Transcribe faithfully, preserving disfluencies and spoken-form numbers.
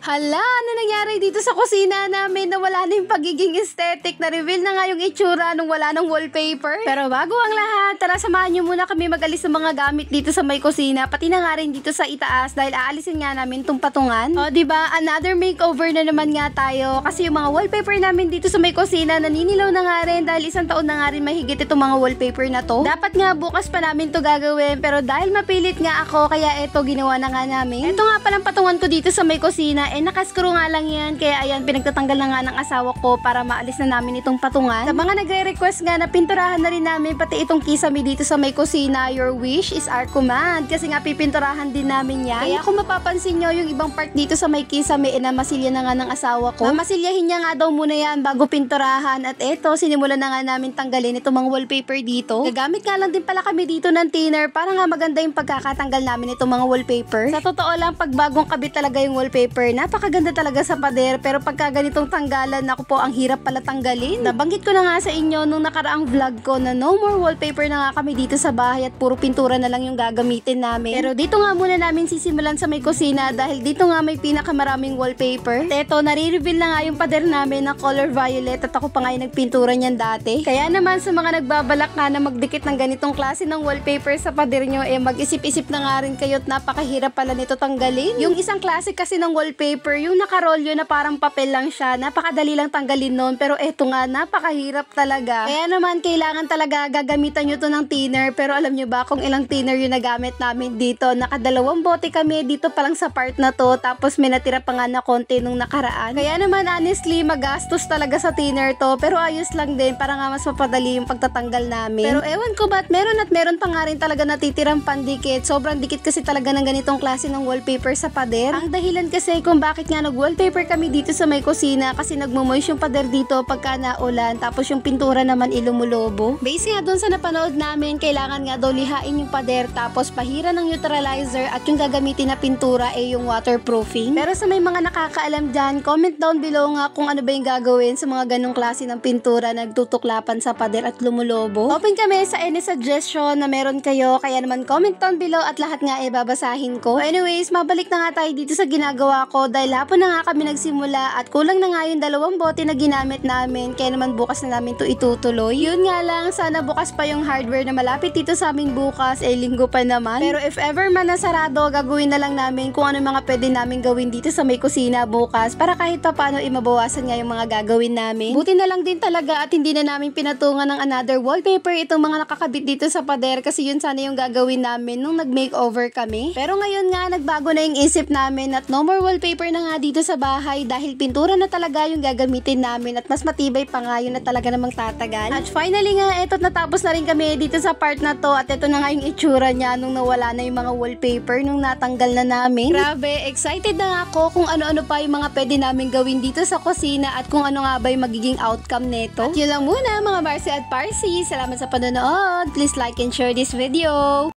Hala, ano nangyari dito sa kusina namin na wala na yung pagiging aesthetic? Na-reveal na nga yung itsura nung wala ng wallpaper. Pero bago ang lahat, tara samahan nyo muna kami mag-alis ng mga gamit dito sa may kusina, pati na nga rin dito sa itaas dahil aalisin nga namin tong patungan. O diba, another makeover na naman nga tayo kasi yung mga wallpaper namin dito sa may kusina naninilaw na nga rin dahil isang taon na nga rin mahigit itong mga wallpaper na to. Dapat nga bukas pa namin to gagawin pero dahil mapilit nga ako kaya eto ginawa na nga namin. Ito nga palang patungan ko dito sa may kusina, eh nakaskro nga lang yan kaya ayan pinagtatanggal na nga ng asawa ko para maalis na namin itong patungan. Sa mga nagre-request nga na pinturahan na rin namin pati itong kisame dito sa may kusina, your wish is our command kasi nga pipinturahan din namin yan. Kaya kung mapapansin nyo yung ibang part dito sa may kisame eh namasilya na nga ng asawa ko. Mamasilyahin niya nga daw muna yan bago pinturahan at eto sinimulan na nga namin tanggalin itong mga wallpaper dito. Gagamit nga lang din pala kami dito ng thinner para nga maganda yung pagkakatanggal namin itong mga wallpaper. Sa totoo lang pag bagong kabit talaga yung wallpaper napakaganda talaga sa pader pero pagka ganitong tanggalan ako po ang hirap pala tanggalin. Nabanggit ko na nga sa inyo nung nakaraang vlog ko na no more wallpaper na nga kami dito sa bahay at puro pintura na lang yung gagamitin namin. Pero dito nga muna namin sisimulan sa may kusina dahil dito nga may pinakamaraming wallpaper. At eto, nare-reveal na nga yung pader namin na color violet at ako pa nga yung nagpintura niyan dati. Kaya naman sa mga nagbabalak nga na magdikit ng ganitong klase ng wallpaper sa pader nyo eh mag-isip-isip na nga rin kayo at napakahirap pala nito tanggalin. Yung isang klase kasi ng wallpaper, yung nakarolyo na parang papel lang siya, napakadali lang tanggalin nun pero eto nga napakahirap talaga. Kaya naman kailangan talaga gagamitan nyo to ng thinner pero alam nyo ba kung ilang thinner yung nagamit namin dito? Nakadalawang bote kami dito pa lang sa part na to tapos may natira pa nga na konti nung nakaraan. Kaya naman honestly magastos talaga sa thinner to pero ayos lang din para nga mas mapadali yung pagtatanggal namin. Pero ewan ko ba't meron at meron pa nga rin talaga natitirang pandikit. Sobrang dikit kasi talaga ng ganitong klase ng wallpaper sa pader. Ang dahilan kasi kung bakit nga nag-wallpaper kami dito sa may kusina kasi nagmumoist yung pader dito pagka naulan tapos yung pintura naman ilumulobo. Base nga doon sa napanood namin, kailangan nga daw lihain yung pader tapos pahira ng neutralizer at yung gagamitin na pintura ay yung waterproofing. Pero sa may mga nakakaalam dyan, comment down below nga kung ano ba yung gagawin sa mga ganong klase ng pintura na nagtutuklapan sa pader at lumulobo. Open kami sa any suggestion na meron kayo kaya naman comment down below at lahat nga ay babasahin ko. So anyways, mabalik na nga tayo dito sa ginagawa ko dahil hapon na nga kami nagsimula at kulang na nga yung dalawang bote na ginamit namin kaya naman bukas na namin to itutuloy. Yun nga lang, sana bukas pa yung hardware na malapit dito sa amin bukas, eh linggo pa naman. Pero if ever man nasarado, gagawin na lang namin kung ano mga pwede namin gawin dito sa may kusina bukas para kahit pa paano imabawasan nga yung mga gagawin namin. Buti na lang din talaga at hindi na namin pinatungan ng another wallpaper itong mga nakakabit dito sa pader kasi yun sana yung gagawin namin nung nag-makeover kami. Pero ngayon nga, nagbago na yung isip namin at no more wallpaper na nga dito sa bahay dahil pintura na talaga yung gagamitin namin at mas matibay pa nga yun na talaga namang tatagal. At finally nga, eto natapos na rin kami dito sa part na to at eto na nga yung itsura niya nung nawala na yung mga wallpaper nung natanggal na namin. Grabe, excited na nga ako kung ano-ano pa yung mga pwede namin gawin dito sa kusina at kung ano nga ba yung magiging outcome neto. At yun lang muna mga Marcy at Parsi. Salamat sa panonood. Please like and share this video.